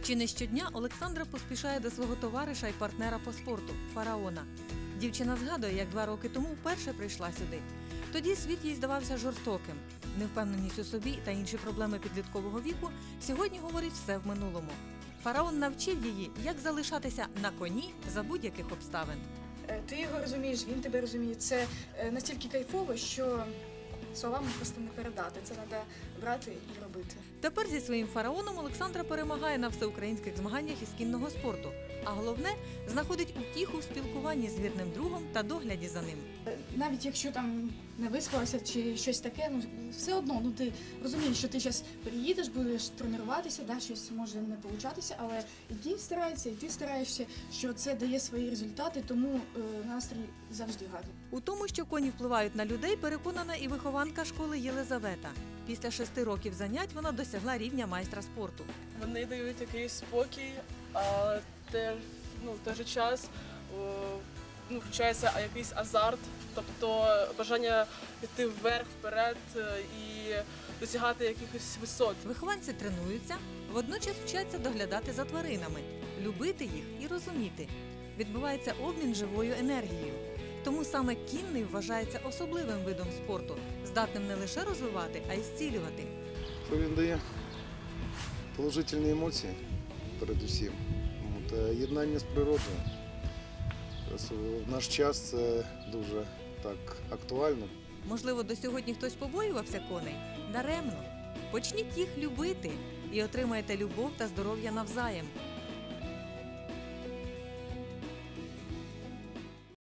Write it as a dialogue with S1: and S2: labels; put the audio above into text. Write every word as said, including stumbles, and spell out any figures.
S1: Чи не щодня Олександра поспішає до свого товариша і партнера по спорту – Фараона. Дівчина згадує, як два роки тому вперше прийшла сюди. Тоді світ їй здавався жорстоким. Невпевненість у собі та інші проблеми підліткового віку сьогодні, говорить, все в минулому. Фараон навчив її, як залишатися на коні за будь-яких обставин.
S2: Ти його розумієш, він тебе розуміє. Це настільки кайфово, що словами просто не передати. Це треба брати і робити.
S1: Тепер зі своїм фараоном Олександра перемагає на всеукраїнських змаганнях із кінного спорту. А головне – знаходить утіху в спілкуванні з вірним другом та догляді за ним.
S2: Навіть якщо там не виспалася чи щось таке, ну все одно, ну ти розумієш, що ти зараз приїдеш, будеш тренуватися, да, щось може не получатися, але і ті стараються, і ти стараєшся, що це дає свої результати, тому е, настрій завжди гарний.
S1: У тому, що коні впливають на людей, переконана і вихованка школи Єлизавета. Після шести років занять вона досягла рівня майстра спорту.
S3: Вони дають якийсь спокій, а теж, ну, в той же час о, ну, включається якийсь азарт, тобто бажання йти вверх, вперед і досягати якихось висот.
S1: Вихованці тренуються, водночас вчаться доглядати за тваринами, любити їх і розуміти. Відбувається обмін живою енергією. Тому саме кінний вважається особливим видом спорту, здатним не лише розвивати, а й зцілювати.
S4: Він дає положительні емоції, передусім. От, єднання з природою. В наш час це дуже так актуально.
S1: Можливо, до сьогодні хтось побоювався коней? Даремно. Почніть їх любити і отримаєте любов та здоров'я навзаєм.